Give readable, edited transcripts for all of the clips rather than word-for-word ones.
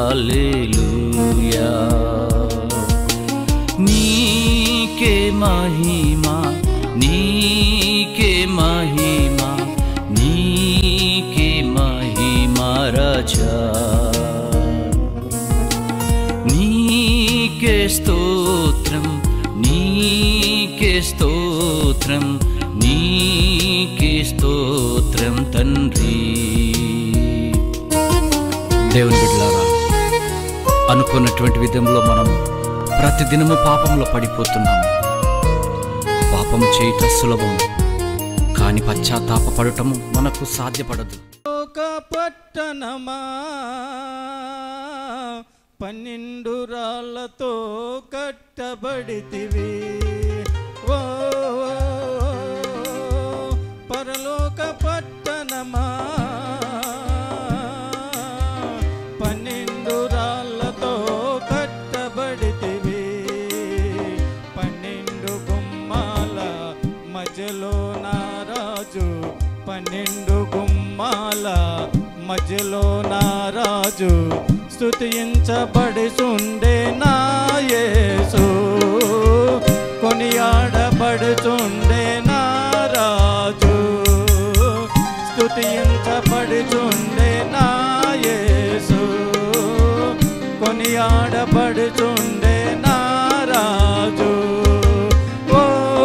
హల్లెలూయా. నీకే మహిమా, నీకే మహిమా, నీకే మహిమా రాజా. నీకే స్తోత్రం, నీకే స్తోత్రం, నీకే స్తోత్రం తండ్రి. దేవుని బిడ్డలారా, అనుకున్నటువంటి విధంలో మనం ప్రతిదినము పాపంలో పడిపోతున్నాము. పాపం చేయటం సులభం, కానీ పశ్చాత్తాపపడటము మనకు సాధ్యపడదు. ఒక పట్టణమా 12 రాళ్లతో కట్టబడితివి. ఓ పరలోక పట్టణమా 12 రాళ్లతో కట్టబడితివి. 12 గుమ్మాల మధ్యలో నా రాజు, 12 గుమ్మాల మధ్యలో నా రాజు, స్తుతించబడుచుండే నా యేసు, కొనియాడబడుచుండే నా రాజు, స్తుతించబడుచుండే నా యేసు, కొనియాడబడుచుండే నా రాజు. ఓ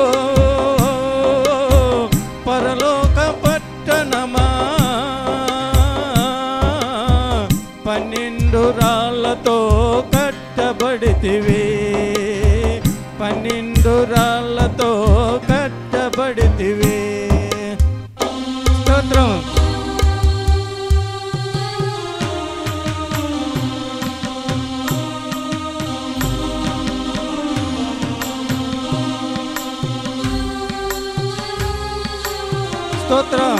పరలోక పట్టణమా 12 రాళ్లతో కట్టబడితివి. 12 రాళ్లతో కట్టబడితివి. స్తోత్రం. స్తోత్రం.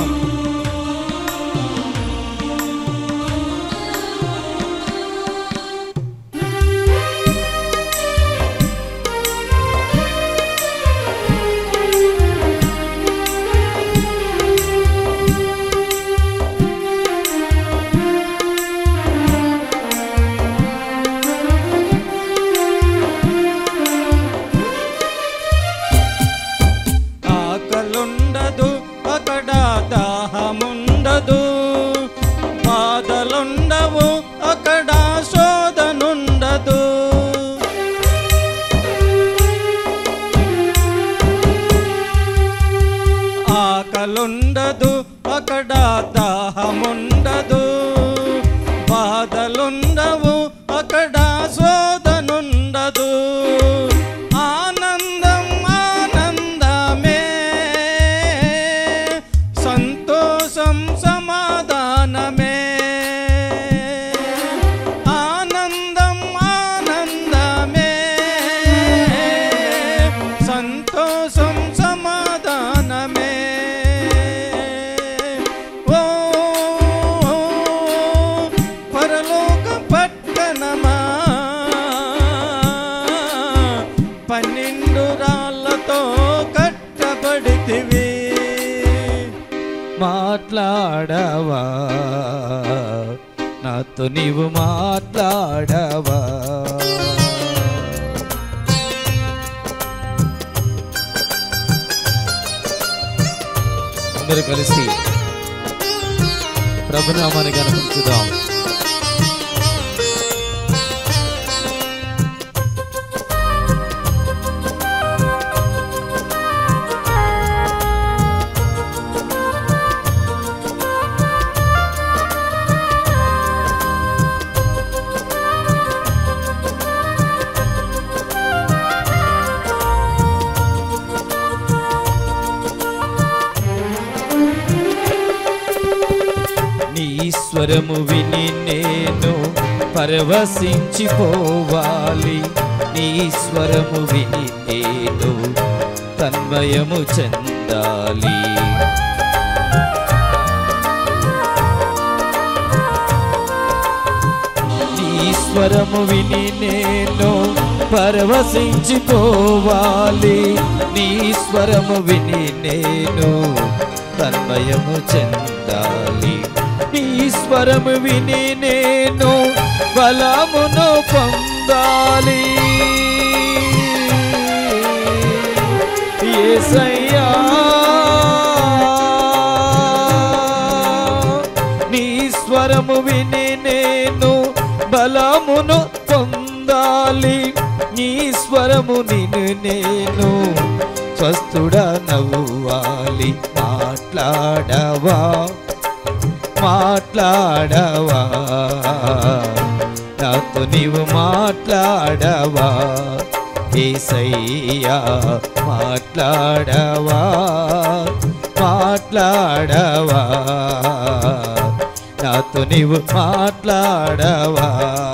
ఆకలుండదు అక్కడ, దాహముండదు, బాధలుండవు అక్కడ, శోధనుండదు. ఆకలుండదు అక్కడ, దాహముండదు, బాధలుండవు అక్కడ, శోధనుండదు. ఆనందం ఆనందమే, సంతోషం సమాధానమే. ఆనందం ఆనందమే, సంతోషం సమాధానమే. ఓ పరలోక పట్టణమా 12 రాళ్లతో కట్టబడితివి. మాట్లాడవా నాతో, నీవు మాట్లాడవా. అందరూ కలిసి ప్రభునామాన్ని కనిపించుదాం. స్వరము విని నేను పరవశించిపోవాలి. నీ స్వరము విని నేను తన్మయము చెందాలి. నీ స్వరము విని నేను పరవశించిపోవాలి. నీ స్వరము విని నేను తన్మయము చెందాలి. నీ స్వరము విని నేను బలమును పొందాలి యేసయ్యా నీ స్వరము విని నేను బలమును పొందాలి నీ స్వరము నిన్ను నేను స్వస్థుడనవ్వాలి మాట్లాడవా మాట్లాడవా నాతో నీవు మాట్లాడవా యేసయ్యా మాట్లాడవా మాట్లాడవా నాతో నీవు మాట్లాడవా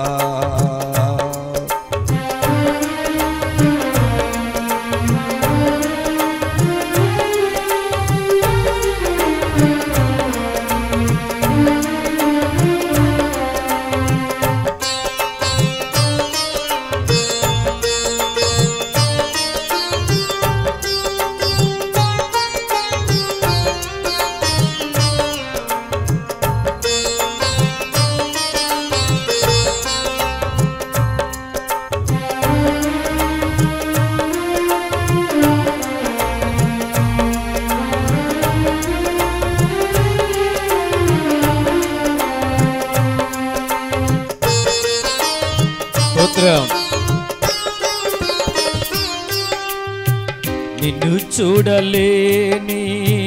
నిన్ను చూడలేని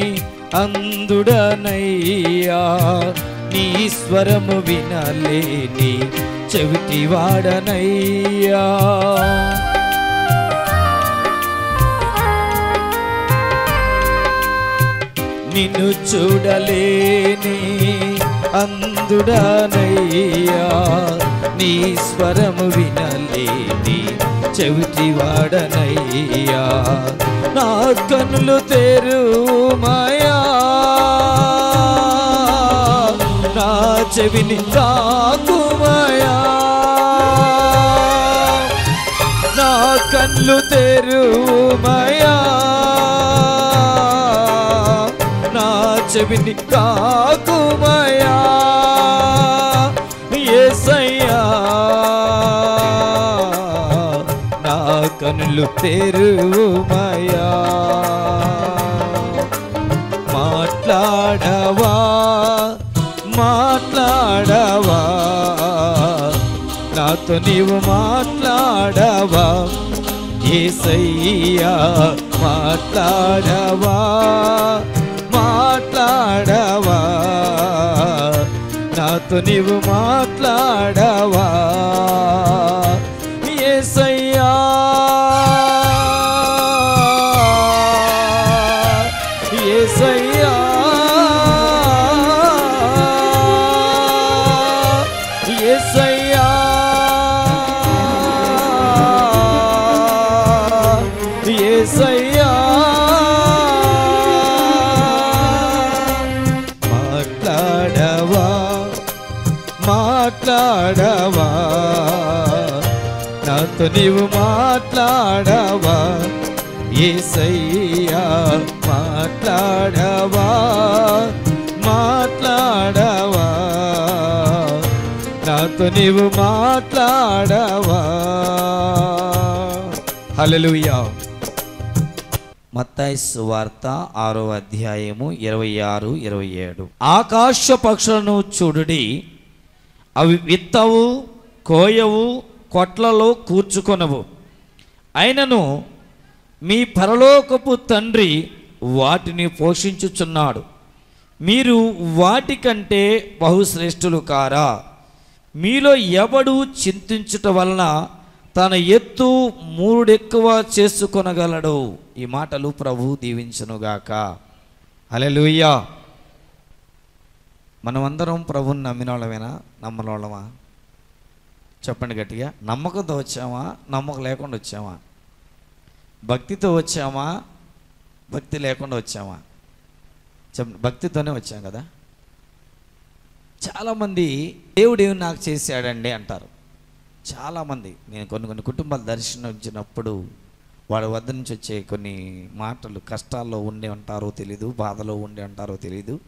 అందుడనయ్యా నీ స్వరము వినలేని చెవిటివాడనయ్యా నిన్ను చూడలేని అందుడనయ్యా నీ స్వరము వినలేని చెవిటివాడనయ్యా నా కన్నులు తెరుమయా నా చెవిని తాకుమయా నా కన్నులు తెరుమయా నా చెవిని తాకుమయా యేసయ్యా నా కన్నులు తెరుమయా మాట్లాడవా మాట్లాడవా నాతో నీవు మాట్లాడవా యేసయ్యా మాట్లాడవా మాట్లాడవా నాతో నీవు మాట్లాడవా యేసయ్యా యేసయ్యా యేసయ్యా యేసయ్యా మాట్లాడవా మాట్లాడవా నాతో నీవు మాట్లాడవా యేసయ్యా మాట్లాడవా మాట్లాడవా నాతో నీవు మాట్లాడవా హల్లెలూయా. మత్తయి సువార్త 6వ అధ్యాయము 26, 27. ఆకాశ పక్షులను చూడుడి, అవి విత్తవు, కోయవు, కొట్లలో కూర్చుకొనవు, అయినను మీ పరలోకపు తండ్రి వాటిని పోషించుచున్నాడు. మీరు వాటికంటే బహుశ్రేష్ఠులు కారా? మీలో ఎవడు చింతించుట వలన తన ఎత్తు 3 ఎక్కువ చేసుకొనగలడు. ఈ మాటలు ప్రభు దీవించునుగాక. హల్లెలూయా. మనమందరం ప్రభుని నమ్మినోళ్ళమేనా, నమ్మనోళ్ళమా? చెప్పండి గట్టిగా. నమ్మకంతో వచ్చామా, నమ్మకం లేకుండా వచ్చామా? భక్తితో వచ్చామా, భక్తి లేకుండా వచ్చామా? చెప్పండి. భక్తితోనే వచ్చాం కదా. చాలామంది దేవుడు ఏమి నాకు చేశాడండి అంటారు. చాలామంది, నేను కొన్ని కుటుంబాలు దర్శించినప్పుడు వాడి వద్ద నుంచి వచ్చే కొన్ని మాటలు, కష్టాల్లో ఉండి ఉంటారో తెలీదు, బాధలో ఉండి ఉంటారో తెలీదు,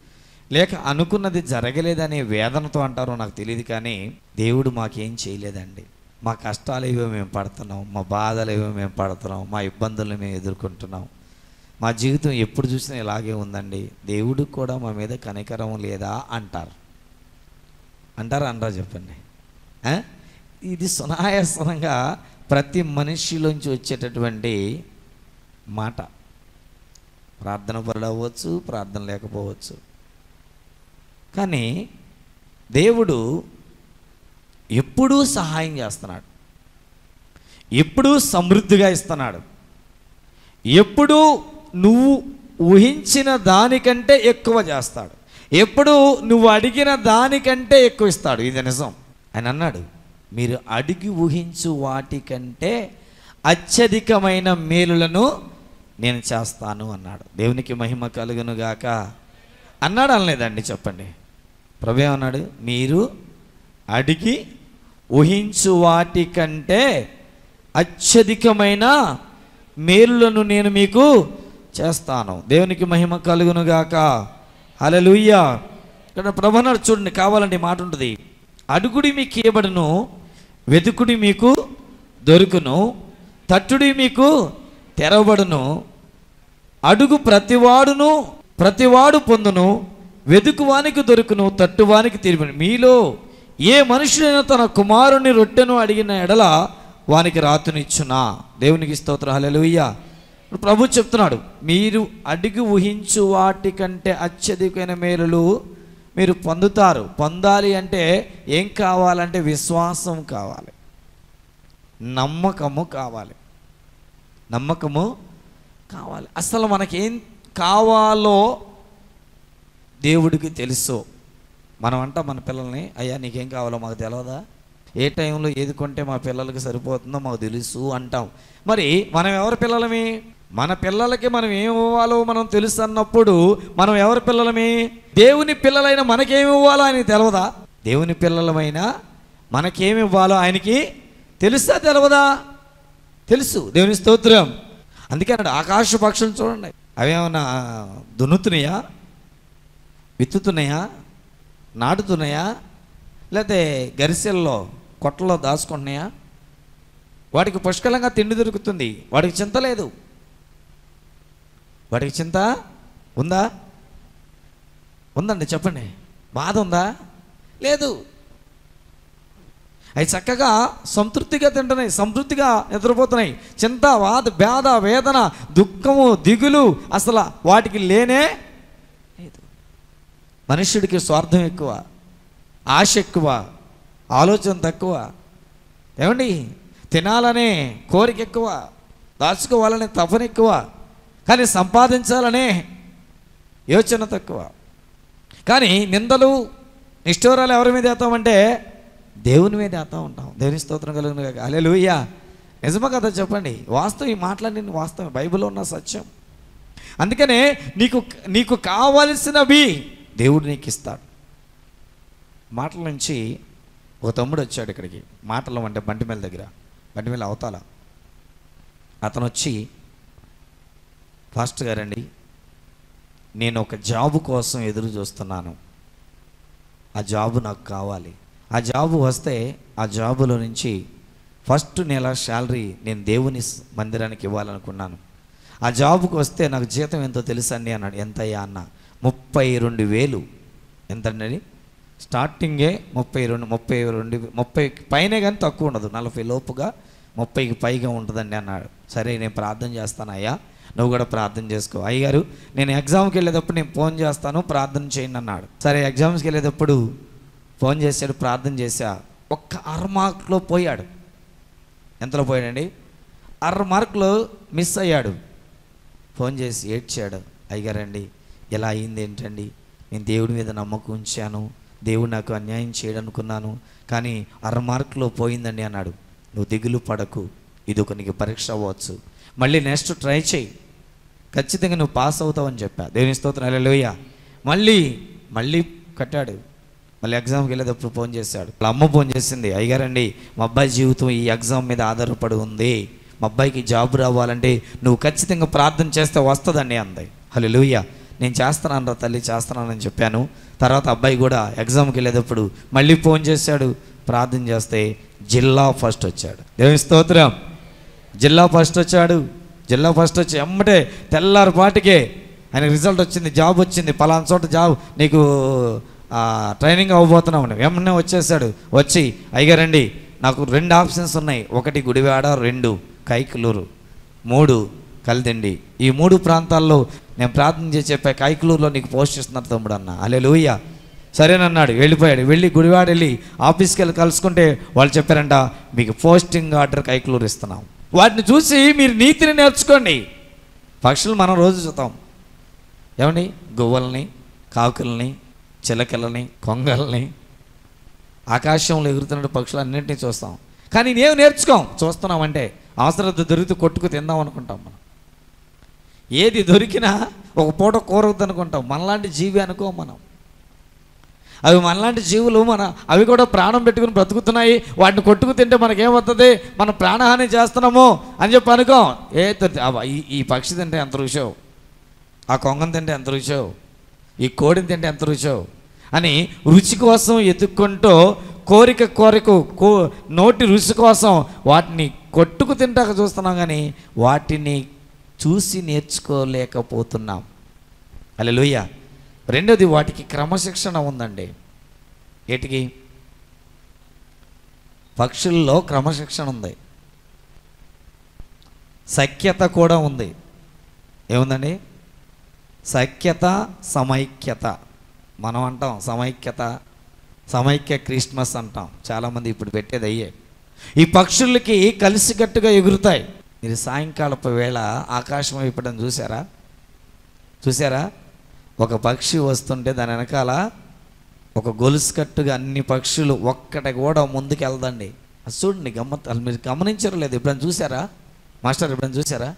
లేక అనుకున్నది జరగలేదనే వేదనతో అంటారో నాకు తెలియదు, కానీ దేవుడు మాకేం చేయలేదండి. మా కష్టాలు ఏవో మేము పడుతున్నాం, మా బాధలు ఏవో మేము పడుతున్నాం, మా ఇబ్బందులు మేము ఎదుర్కొంటున్నాం, మా జీవితం ఎప్పుడు చూసినా ఇలాగే ఉందండి, దేవుడు కూడా మా మీద కనికరం లేదా అంటారు. అంటారా అనరా చెప్పండి. ఇది సునాయాసనంగా ప్రతి మనిషిలోంచి వచ్చేటటువంటి మాట. ప్రార్థన పరుడు అవ్వచ్చు, ప్రార్థన లేకపోవచ్చు, కానీ దేవుడు ఎప్పుడూ సహాయం చేస్తున్నాడు, ఎప్పుడూ సమృద్ధిగా ఇస్తున్నాడు, ఎప్పుడూ నువ్వు ఊహించిన దానికంటే ఎక్కువ చేస్తాడు, ఎప్పుడు నువ్వు అడిగిన దానికంటే ఎక్కువ ఇస్తాడు. ఇది నిజం. ఆయన అన్నాడు, మీరు అడిగి ఊహించు వాటికంటే అత్యధికమైన మేలులను నేను చేస్తాను అన్నాడు. దేవునికి మహిమ కలుగును గాక అన్నాడు, అనలేదండి చెప్పండి. ప్రభు ఏమన్నాడు? మీరు అడిగి ఊహించు వాటికంటే అత్యధికమైన మేలులను నేను మీకు చేస్తాను. దేవునికి మహిమ కలుగును గాక. హల్లెలూయా. ఇక్కడ ప్రభు అన్నాడు, చూడండి, కావాలంటే మాట ఉంటుంది, అడుగుడి మీకు ఇవ్వబడును, వెతుకుడి మీకు దొరుకును, తట్టుడి మీకు తెరవబడును, అడుగు ప్రతివాడు పొందును, వెతుకువానికి దొరుకును, తట్టువానికి తీరుబడును. మీలో ఏ మనుషుడైనా తన కుమారుని రొట్టెను అడిగిన ఎడల వానికి రాతునిచ్చునా? దేవునికి స్తోత్రం. హల్లెలూయా. ప్రభు చెప్తున్నాడు, మీరు అడిగి ఊహించు వాటికంటే అత్యధికమైన మేలులు మీరు పొందుతారు. పొందాలి అంటే ఏం కావాలంటే విశ్వాసం కావాలి, నమ్మకము కావాలి, అసలు మనకేం కావాలో దేవుడికి తెలుసు. మనం అంటాం మన పిల్లల్ని, అయ్యా నీకేం కావాలో మాకు తెలియదా, ఏ టైంలో ఏది కొంటే మా పిల్లలకి సరిపోతుందో మాకు తెలుసు అంటాం. మరి మనం ఎవరి పిల్లలమి? మన పిల్లలకి మనం ఏమి ఇవ్వాలో మనం తెలుసు అన్నప్పుడు మనం ఎవరి పిల్లలమి? దేవుని పిల్లలైన మనకేమి ఇవ్వాలో ఆయనకి తెలియదా? దేవుని పిల్లలమైనా మనకేమి ఇవ్వాలో ఆయనకి తెలుసా తెలియదా? తెలుసు. దేవుని స్తోత్రం. అందుకే అన్నాడు, ఆకాశ పక్షులు చూడండి, అవేమన్నా దున్నుతున్నాయా, విత్తుతున్నాయా, నాటుతున్నాయా, లేకపోతే గరిసెల్లో కొట్టలో దాచుకుంటున్నాయా? వాటికి పుష్కలంగా తిండి దొరుకుతుంది, వాటికి చింత లేదు. వాటికి చింత ఉందా? ఉందండి చెప్పండి. బాధ ఉందా? లేదు. అవి చక్కగా సంతృప్తిగా తింటున్నాయి, సంతృప్తిగా నిద్రపోతున్నాయి. చింత, బాధ, వేదన, దుఃఖము, దిగులు అసలు వాటికి లేనే లేదు. మనుష్యుడికి స్వార్థం ఎక్కువ, ఆశ ఎక్కువ, ఆలోచన తక్కువ. ఏమండి? తినాలనే కోరిక ఎక్కువ, దాచుకోవాలనే తపన ఎక్కువ, కానీ సంపాదించాలనే యోచన తక్కువ. కానీ నిందలు నిష్ఠూరాలు ఎవరి మీద వేస్తామంటే దేవుని మీద వేస్తూ ఉంటాం. దేవుని స్తోత్రం కలుగును గాక. హల్లెలూయా. నిజమా కదా చెప్పండి? వాస్తవం. ఈ మాటలన్నీ వాస్తవం, బైబిల్లో ఉన్న సత్యం. అందుకనే నీకు కావలసినవి దేవుడు నీకు ఇస్తాడు. మాటల నుంచి ఒక తమ్ముడు వచ్చాడు ఇక్కడికి, మాటలు అంటే బంటిమేల దగ్గర, బంటిమేల అవతాల. అతను వచ్చి, పాస్టర్ గారండి, నేను ఒక జాబు కోసం ఎదురు చూస్తున్నాను, ఆ జాబు నాకు కావాలి, ఆ జాబు వస్తే ఆ జాబులో నుంచి ఫస్ట్ నెల శాలరీ నేను దేవుని మందిరానికి ఇవ్వాలనుకున్నాను, ఆ జాబుకు వస్తే నాకు జీతం ఎంతో తెలుసండి అన్నాడు. ఎంతయ్యా అన్న? 32,000. ఎంతండి? స్టార్టింగే 30 పైనే కానీ తక్కువ ఉండదు, 40 లోపుగా 30కి పైగా ఉంటుందండి అన్నాడు. సరే నేను ప్రార్థన చేస్తాను అయ్యా, నువ్వు కూడా ప్రార్థన చేసుకో. అయ్యగారు నేను ఎగ్జామ్కి వెళ్ళేటప్పుడు నేను ఫోన్ చేస్తాను, ప్రార్థన చేయండి అన్నాడు. సరే ఎగ్జామ్స్కి వెళ్ళేటప్పుడు ఫోన్ చేశాడు, ప్రార్థన చేశా. ఒక్క 6 మార్కులో పోయాడు. ఎంతలో పోయాడండి? 6 మార్కులు మిస్ అయ్యాడు. ఫోన్ చేసి ఏడ్చాడు, అయ్యగారండి ఎలా అయింది ఏంటండి, నేను దేవుడి మీద నమ్మకం ఉంచాను, దేవుడు నాకు అన్యాయం చేయడనుకున్నాను, కానీ 6 మార్కులో పోయిందండి అన్నాడు. నువ్వు దిగులు పడకు, ఇది ఒక నీకు పరీక్ష అవ్వచ్చు, మళ్ళీ నెక్స్ట్ ట్రై చేయి, ఖచ్చితంగా నువ్వు పాస్ అవుతావని చెప్పా. దేవుని స్తోత్రం. హల్లెలూయా. మళ్ళీ కట్టాడు. మళ్ళీ ఎగ్జామ్కి వెళ్ళేటప్పుడు ఫోన్ చేశాడు. వాళ్ళ అమ్మ ఫోన్ చేసింది, అయ్యగారండి మా అబ్బాయి జీవితం ఈ ఎగ్జామ్ మీద ఆధారపడి ఉంది, మా అబ్బాయికి జాబ్ రావాలంటే నువ్వు ఖచ్చితంగా ప్రార్థన చేస్తే వస్తుందండి అంది. హల్లెలూయా. నేను చేస్తున్నాను రా తల్లి, చేస్తున్నానని చెప్పాను. తర్వాత అబ్బాయి కూడా ఎగ్జామ్కి వెళ్ళేటప్పుడు మళ్ళీ ఫోన్ చేశాడు, ప్రార్థన చేస్తే జిల్లా ఫస్ట్ వచ్చాడు. దేవుని స్తోత్రం. జిల్లా ఫస్ట్ వచ్చాడు. జిల్లా ఫస్ట్ వచ్చి ఎమ్మటే తెల్లారిపాటికే ఆయనకు రిజల్ట్ వచ్చింది, జాబ్ వచ్చింది, పలానా చోట జాబ్ నీకు ట్రైనింగ్ అవ్వబోతున్నావు. ఏమన్నా వచ్చేసాడు. వచ్చి అయ్యగారండి నాకు 2 ఆప్షన్స్ ఉన్నాయి, 1 గుడివాడ, 2 కైకలూరు, 3 కలిదిండి. ఈ 3 ప్రాంతాల్లో నేను ప్రార్థన చేసి చెప్పా, కైకలూరులో నీకు పోస్ట్ ఇస్తున్నారు తమ్ముడు అన్న. హల్లెలూయా. సరేనన్నాడు. వెళ్ళిపోయాడు. వెళ్ళి గుడివాడ వెళ్ళి ఆఫీస్కి వెళ్ళి కలుసుకుంటే వాళ్ళు చెప్పారంట, మీకు పోస్టింగ్ ఆర్డర్ కైకలూరు ఇస్తున్నాం. వాటిని చూసి మీరు నీతిని నేర్చుకోండి. పక్షులు మనం రోజు చూస్తాం, ఏమండి, గువ్వల్ని, కాకుల్ని, చిలకలని, కొంగల్ని, ఆకాశంలో ఎగురుతున్న పక్షులు అన్నింటినీ చూస్తాం. కానీ నేను నేర్చుకోం. చూస్తున్నామంటే అవసరత దొరికితే కొట్టుకు తిందాం అనుకుంటాం. మనం ఏది దొరికినా ఒక పూట కూరవద్దు అనుకుంటాం. మనలాంటి జీవి అనుకో మనం. అవి మనలాంటి జీవులు, అవి కూడా ప్రాణం పెట్టుకుని బ్రతుకుతున్నాయి. వాటిని కొట్టుకు తింటే మనకేమవుతుంది, మనం ప్రాణహాని చేస్తున్నాము అని చెప్పి అనుకోం. ఈ పక్షి తింటే ఎంత రుచో, ఆ కొంగను తింటే ఎంత రుచో, ఈ కోడిని తింటే ఎంత రుచో అని రుచి కోసం ఎత్తుక్కుంటూ కోరిక నోటి రుచి కోసం వాటిని కొట్టుకు తింటాక చూస్తున్నాం, కానీ వాటిని చూసి నేర్చుకోలేకపోతున్నాం. హల్లెలూయా. రెండోది, వాటికి క్రమశిక్షణ ఉందండి. ఏటికి? పక్షుల్లో క్రమశిక్షణ ఉంది, సఖ్యత కూడా ఉంది. ఏముందండి? సఖ్యత, సమైక్యత. మనం అంటాం సమైక్య క్రిస్మస్ అంటాం. చాలామంది ఇప్పుడు పెట్టేది అయ్యే. ఈ పక్షులకి కలిసికట్టుగా ఎగురుతాయి. మీరు సాయంకాలపు వేళ ఆకాశం వైపుడం చూసారా? ఒక పక్షి వస్తుంటే దాని వెనకాల ఒక గొలుసు కట్టుగా అన్ని పక్షులు ఒక్కటి కూడా ముందుకు వెళ్దండి. అది చూడండి, మీరు గమనించరు లేదు? ఎప్పుడైనా చూసారా మాస్టర్? ఎప్పుడైనా చూసారా?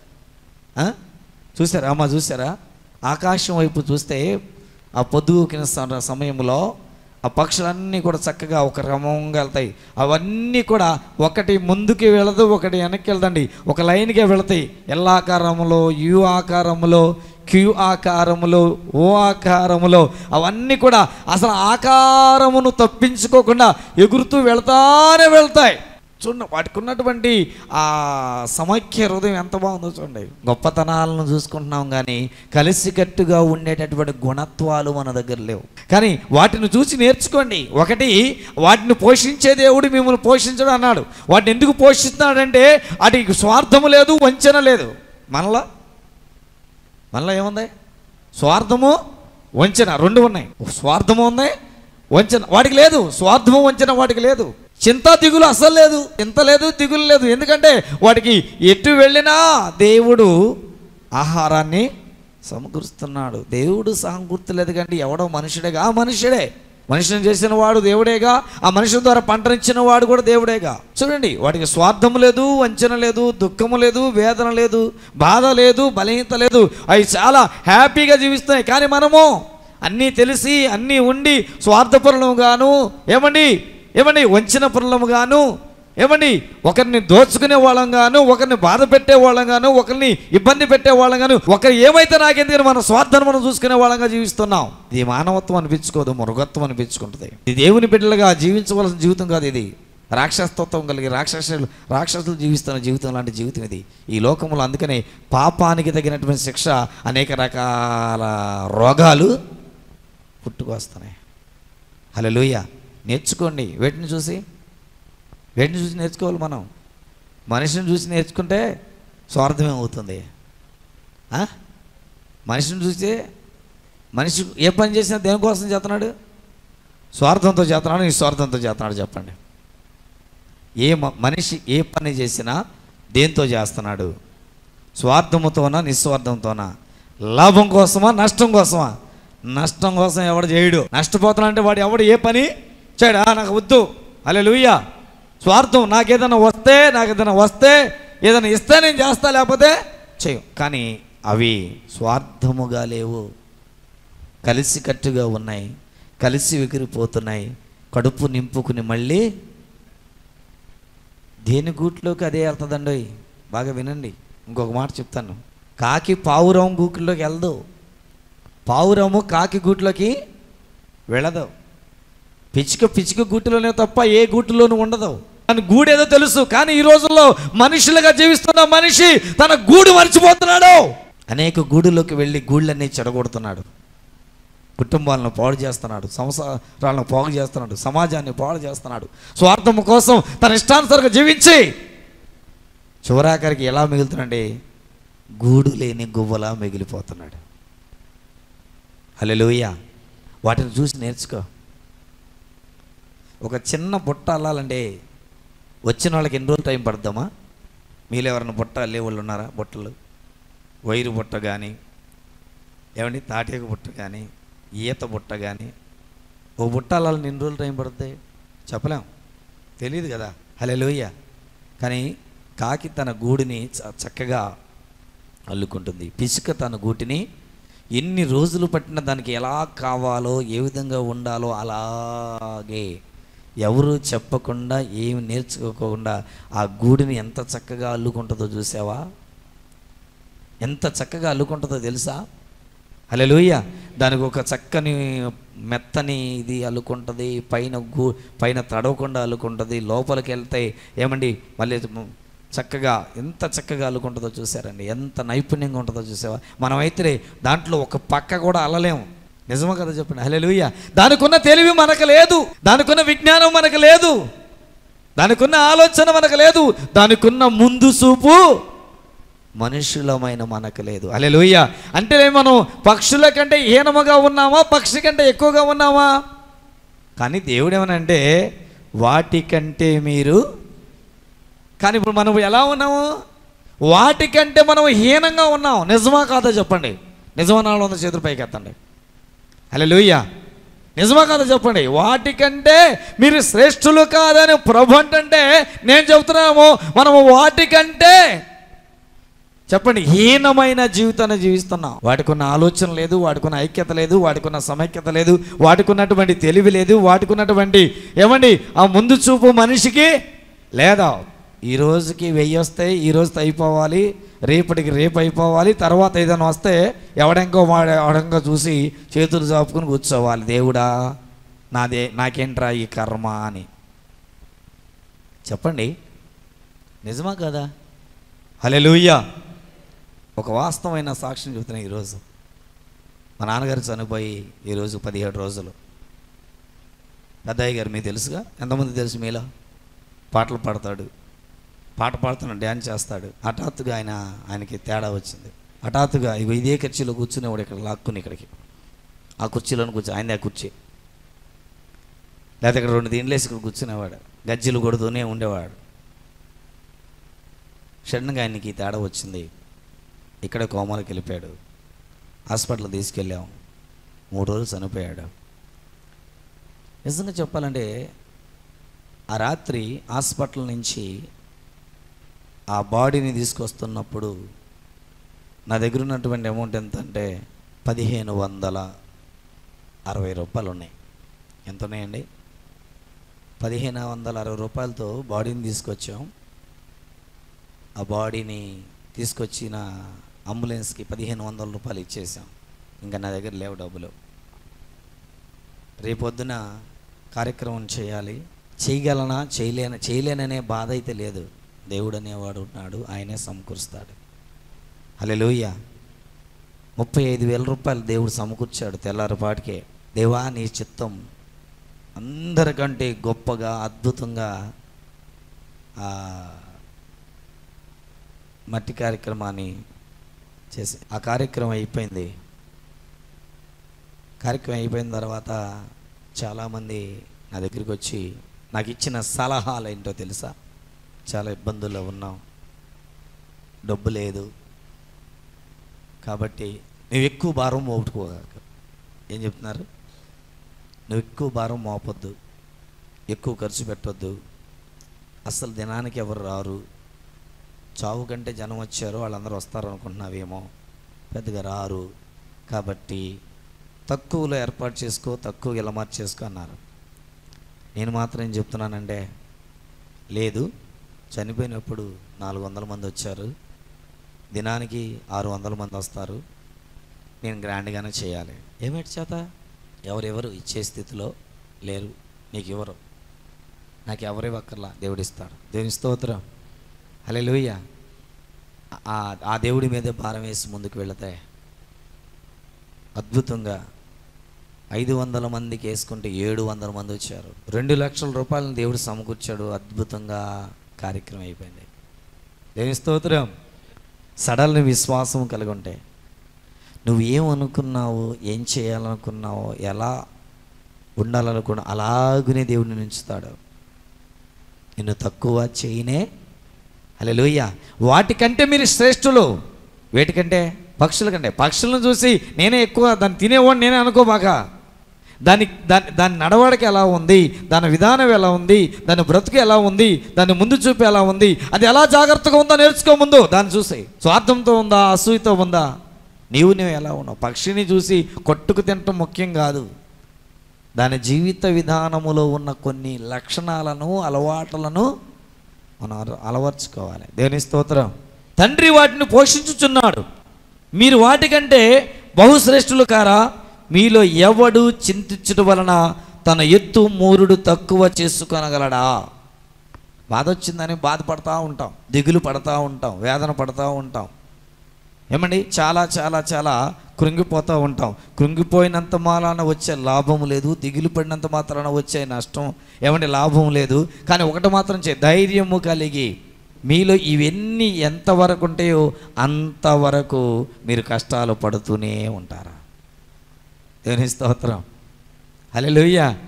అమ్మ చూసారా? ఆకాశం వైపు చూస్తే ఆ పొద్దుకిన సమయంలో ఆ పక్షులన్నీ కూడా చక్కగా ఒక క్రమంగా వెళ్తాయి. అవన్నీ కూడా ఒకటి ముందుకి వెళదు, ఒకటి వెనక్కి వెళ్దండి. ఒక లైన్గా వెళతాయి. ఎల్ ఆకారంలో, యు ఆకారంలో, క్యూ ఆకారములో, ఓ ఆకారములో, అవన్నీ కూడా అసలు ఆకారమును తప్పించుకోకుండా ఎగురుతూ వెళ్తాయి. చూడండి, వాటికి ఉన్నటువంటి ఆ సమైక్య హృదయం ఎంత బాగుందో చూడండి. గొప్పతనాలను చూసుకుంటున్నాం కానీ కలిసికట్టుగా ఉండేటటువంటి గుణత్వాలు మన దగ్గర లేవు. కానీ వాటిని చూసి నేర్చుకోండి. ఒకటి, వాటిని పోషించే దేవుడు మిమ్మల్ని పోషించడం అన్నాడు. వాటిని ఎందుకు పోషిస్తున్నాడంటే వాటికి స్వార్థము లేదు, వంచన లేదు. మనలో ఏముంది? స్వార్థము, వంచన 2 ఉన్నాయి. స్వార్థము ఉంది, వంచన వాటికి లేదు. స్వార్థము, వంచన వాటికి లేదు. చింత, దిగులు అసలు లేదు. చింత లేదు, దిగులు లేదు. ఎందుకంటే వాటికి ఎటు వెళ్ళినా దేవుడు ఆహారాన్ని సమకూరుస్తున్నాడు. దేవుడు సమకూర్చలేదు కంటే ఎవడో మనుషుడేగా. ఆ మనుషుని చేసిన వాడు దేవుడేగా. ఆ మనుషుల ద్వారా పంటనిచ్చిన వాడు కూడా దేవుడేగా. చూడండి, వాటికి స్వార్థము లేదు, వంచన లేదు, దుఃఖము లేదు, వేదన లేదు, బాధ లేదు, బలహీనత లేదు. అవి చాలా హ్యాపీగా జీవిస్తున్నాయి. కానీ మనము అన్నీ తెలిసి అన్నీ ఉండి స్వార్థపరులము గాను, ఏమండి వంచిన పరులము గాను, ఏమండి ఒకరిని దోచుకునే వాళ్ళం గాను, ఒకరిని బాధ పెట్టే వాళ్ళం గాను, ఒకరిని ఇబ్బంది పెట్టే వాళ్ళం గాను, ఒకరు ఏమైతే నాకెందుకని మన స్వార్థాన్ని మనం చూసుకునే వాళ్ళంగా జీవిస్తున్నాం. ఇది మానవత్వం అనిపించుకోదు, మృగత్వం అనిపించుకుంటుంది. ఇది దేవుని బిడ్డలుగా జీవించవలసిన జీవితం కాదు. ఇది రాక్షసత్వం కలిగి రాక్షసులు జీవిస్తున్న జీవితం లాంటి జీవితం ఇది ఈ లోకంలో. అందుకనే పాపానికి తగినటువంటి శిక్ష, అనేక రకాల రోగాలు పుట్టుకొస్తున్నాయి. హల్లెలూయా. నేర్చుకోండి. వేటిని చూసి నేర్చుకోవాలి మనం. మనిషిని చూసి నేర్చుకుంటే స్వార్థమే అవుతుంది. మనిషిని చూస్తే మనిషి ఏ పని చేసినా దేనికోసం చేస్తున్నాడు? స్వార్థంతో చేస్తున్నాడు, నిస్వార్థంతో చేస్తున్నాడు. చెప్పండి, మనిషి ఏ పని చేసినా దేంతో చేస్తున్నాడు? స్వార్థముతోనా, నిస్వార్థంతోనా? లాభం కోసమా, నష్టం కోసమా? నష్టం కోసం ఎవడు చేయడు. నష్టపోతున్నా అంటే వాడు ఎవడు ఏ పని చేయడా? నాకు వద్దు. హల్లెలూయా. స్వార్థం, నాకేదైనా వస్తే ఏదైనా ఇస్తే నేను చేస్తా, లేకపోతే చేయం. కానీ అవి స్వార్థముగా లేవు, కలిసికట్టుగా ఉన్నాయి, కలిసి ఎగిరిపోతున్నాయి. కడుపు నింపుకుని మళ్ళీ దేని గూట్లోకి అదే వెళ్తుందండి. బాగా వినండి, ఇంకొక మాట చెప్తాను. కాకి పావురం గూట్లోకి వెళ్దు, పావురము కాకి గూట్లోకి వెళ్ళదు, పిచ్చుక గూటిలోనే తప్ప ఏ గూటిలోనూ ఉండదు. తన గూడు ఏదో తెలుసు, కానీ ఈ రోజుల్లో మనుషులుగా జీవిస్తున్న మనిషి తన గూడు మర్చిపోతున్నాడు. అనేక గూడులోకి వెళ్ళి గూళ్ళన్నీ చెడగొడుతున్నాడు, కుటుంబాలను పాడు చేస్తున్నాడు, సంసారాలను పాడు చేస్తున్నాడు, సమాజాన్ని పాడు చేస్తున్నాడు. స్వార్థం కోసం తన ఇష్టానుసారంగా జీవించి చివరాఖరికి ఎలా మిగులుతున్నాడే? గూడు లేని గువ్వలా మిగిలిపోతున్నాడు. హల్లెలూయా. వాటిని చూసి నేర్చుకో. ఒక చిన్న బుట్ట అల్లాలంటే వచ్చిన వాళ్ళకి ఎన్ని రోజులు టైం పడుద్దామా? మీలో ఎవరైనా బుట్ట అల్లే వాళ్ళు ఉన్నారా? బుట్టలు, వైరు బుట్ట కానీ, ఏమండి తాటేక బుట్ట కానీ, ఈత బుట్ట కానీ, ఓ బుట్ట అల్లాలని ఎన్ని రోజులు టైం పడుతుంది చెప్పలేం, తెలియదు కదా. హల్లెలూయా. కానీ కాకి తన గూడిని చక్కగా అల్లుకుంటుంది. పిచ్చుక తన గూటిని ఎన్ని రోజులు పట్టినా దానికి ఎలా కావాలో, ఏ విధంగా ఉండాలో అలాగే ఎవరు చెప్పకుండా ఏమి నేర్చుకోకుండా ఆ గూడిని ఎంత చక్కగా అల్లుకుంటుందో చూసావా? ఎంత చక్కగా అల్లుకుంటుందో తెలుసా? హల్లెలూయా. దానికి ఒక చక్కని మెత్తని ఇది అల్లుకుంటుంది, పైన తడవకుండా అల్లుకుంటుంది, లోపలికి వెళ్తే ఏమండి మళ్ళీ చక్కగా ఎంత చక్కగా అల్లుకుంటుందో చూసారండి, ఎంత నైపుణ్యంగా ఉంటుందో చూసావా? మనమైతే దాంట్లో ఒక పక్క కూడా అల్లలేము. నిజమా కదా చెప్పండి? హల్లెలూయా. దానికున్న తెలివి మనకు లేదు, దానికున్న విజ్ఞానం మనకు లేదు, దానికున్న ఆలోచన మనకు లేదు, దానికున్న ముందు చూపు మనుషులమైన మనకు లేదు. హల్లెలూయా. అంటే మనం పక్షుల కంటే హీనముగా ఉన్నామా, పక్షి కంటే ఎక్కువగా ఉన్నామా? కానీ దేవుడు ఏమనంటే వాటికంటే మీరు, కానీ ఇప్పుడు మనం ఎలా ఉన్నాము? వాటికంటే మనం హీనంగా ఉన్నాం. నిజమా కాదా చెప్పండి? నిజమా? నాలో ఉన్న చేతులు పైకి ఎత్తండి. హల్లెలూయా. నిజమా కాదా చెప్పండి? వాటికంటే మీరు శ్రేష్ఠులు కాదని ప్రభు అంటే నేను చెబుతున్నాము, మనము వాటికంటే చెప్పండి హీనమైన జీవితాన్ని జీవిస్తున్నాం. వాటికున్న ఆలోచన లేదు, వాటికున్న ఐక్యత లేదు, వాటికున్న సమైక్యత లేదు, వాటికున్నటువంటి తెలివి లేదు, వాటికున్నటువంటి ఏమండి ఆ ముందు చూపు మనిషికి లేదా. ఈ రోజుకి 1000 వస్తాయి, ఈ రోజుతో అయిపోవాలి, రేపటికి రేపు అయిపోవాలి, తర్వాత ఏదైనా వస్తే ఎవడంగా చూసి చేతులు చాపుకుని కూర్చోవాలి, దేవుడా నాకేంట్రా ఈ కర్మ అని. చెప్పండి నిజమా కదా? హల్లెలూయా. ఒక వాస్తవమైన సాక్ష్యం చెబుతున్నా. ఈరోజు మా నాన్నగారు చనిపోయి ఈరోజు 17 రోజులు. పెద్దయ్య గారు మీకు తెలుసుగా, ఎంతమంది తెలుసు మీలో? పాటలు పాడతాడు, పాట పాడుతున్నాడు, డ్యాన్స్ చేస్తాడు. హఠాత్తుగా ఆయనకి తేడా వచ్చింది. హఠాత్తుగా ఇదే కుర్చీలో కూర్చునేవాడు, ఇక్కడ లాక్కుని ఇక్కడికి ఆ కుర్చీలోని కూర్చో, ఆయనదే ఆ కుర్చీ, లేకపోతే ఇక్కడ 2 దీంట్లేసి ఇక్కడ కూర్చునేవాడు, గజ్జీలు కొడుతూనే ఉండేవాడు. సడన్గా ఆయనకి తేడా వచ్చింది, ఇక్కడ కోమాలకు వెళ్ళిపోయాడు. హాస్పిటల్ తీసుకెళ్ళాం, 3 రోజులు చనిపోయాడు. నిజంగా చెప్పాలంటే ఆ రాత్రి హాస్పిటల్ నుంచి ఆ బాడీని తీసుకొస్తున్నప్పుడు నా దగ్గర ఉన్నటువంటి అమౌంట్ ఎంత అంటే 1560 రూపాయలు ఉన్నాయి. ఎంత ఉన్నాయండి? 1560 రూపాయలతో బాడీని తీసుకొచ్చాం. ఆ బాడీని తీసుకొచ్చిన అంబులెన్స్కి 1500 రూపాయలు ఇచ్చేసాం. ఇంకా నా దగ్గర లేవు డబ్బులు. రేపొద్దున కార్యక్రమం చేయాలి, చేయగలనా చేయలేననే బాధ అయితే లేదు. దేవుడు అనేవాడు ఉన్నాడు, ఆయనే సమకూరుస్తాడు. హల్లెలూయా. 35,000 రూపాయలు దేవుడు సమకూర్చాడు తెల్లారిపాటికే. దేవా నీ చిత్తం, అందరికంటే గొప్పగా అద్భుతంగా మట్టి కార్యక్రమాన్ని చేసి ఆ కార్యక్రమం అయిపోయింది. కార్యక్రమం అయిపోయిన తర్వాత చాలామంది నా దగ్గరికి వచ్చి నాకు ఇచ్చిన సలహాలు ఏంటో తెలుసా? చాలా ఇబ్బందుల్లో ఉన్నాం, డబ్బు లేదు, కాబట్టి నువ్వు ఎక్కువ భారం మోపుకోగలక. ఏం చెప్తున్నారు? నువ్వు ఎక్కువ భారం మోపొద్దు, ఎక్కువ ఖర్చు పెట్టొద్దు, అసలు దినానికి ఎవరు రారు, చావు కంటే జనం వచ్చారు వాళ్ళందరూ వస్తారు అనుకుంటున్నావేమో, పెద్దగా రారు, కాబట్టి తక్కువలో ఏర్పాటు చేసుకో, తక్కువ ఇలమార్చి చేసుకో అన్నారు. నేను మాత్రం ఏం చెప్తున్నానంటే, లేదు చనిపోయినప్పుడు 400 మంది వచ్చారు, దినానికి 600 మంది వస్తారు, నేను గ్రాండ్గానే చేయాలి. ఏమిటి చేత? ఎవరెవరు ఇచ్చే స్థితిలో లేరు. నీకు ఎవరు? నాకు ఎవరు ఇవ్వక్కర్లా, దేవుడు ఇస్తాడు. దేవుని స్తోత్రం, హల్లెలూయా. ఆ దేవుడి మీదే భారం వేసి ముందుకు వెళితే అద్భుతంగా 500 మందికి వేసుకుంటే 700 మంది వచ్చారు. 2 లక్షల రూపాయలను దేవుడు సమకూర్చాడు. అద్భుతంగా కార్యక్రమం అయిపోయింది. దేవుని స్తోత్రం. సడలిన విశ్వాసం కలిగి ఉంటే నువ్వు ఏమనుకున్నావో, ఏం చేయాలనుకున్నావో, ఎలా ఉండాలనుకున్నా అలాగనే దేవుడిని ఉంచుతాడు. నిన్ను తక్కువ చేయనే. హల్లెలూయా. వాటికంటే మీరు శ్రేష్ఠులు. వేటికంటే? పక్షుల కంటే. పక్షులను చూసి నేనే ఎక్కువ, దాన్ని తినేవాడిని నేనే అనుకోమాక. దాని నడవడిక ఎలా ఉంది, దాని విధానం ఎలా ఉంది, దాని బ్రతుకు ఎలా ఉంది, దాని ముందు చూపు ఎలా ఉంది, అది ఎలా జాగ్రత్తగా ఉందో నేర్చుకో ముందు. దాన్ని చూసి స్వార్థంతో ఉందా, అసూయతో ఉందా, నువ్వు ఎలా ఉన్నావు. పక్షిని చూసి కొట్టుకు తినటం ముఖ్యం కాదు. దాని జీవిత విధానములో ఉన్న కొన్ని లక్షణాలను, అలవాట్లను మనం అలవర్చుకోవాలి. దేవుని స్తోత్రం. తండ్రి వాటిని పోషించుచున్నాడు, మీరు వాటికంటే బహుశ్రేష్ఠులు కారా? మీలో ఎవడు చింతించడం వలన తన ఎత్తు మూరుడు తక్కువ చేసుకొనగలడా? బాధ వచ్చిందని బాధపడతా ఉంటాం, దిగులు పడతా ఉంటాం, వేదన పడతా ఉంటాం. ఏమండి, చాలా చాలా చాలా కృంగిపోతూ ఉంటాం. కృంగిపోయినంత మాత్రాన వచ్చే లాభం లేదు, దిగులు పడినంత మాత్రాన వచ్చే నష్టం ఏమంటే లాభం లేదు. కానీ ఒకటి మాత్రం ధైర్యము కలిగి మీలో ఇవన్నీ ఎంతవరకు ఉంటాయో అంతవరకు మీరు కష్టాలు పడుతూనే ఉంటారా? దేవుని స్తోత్రం, హల్లెలూయా.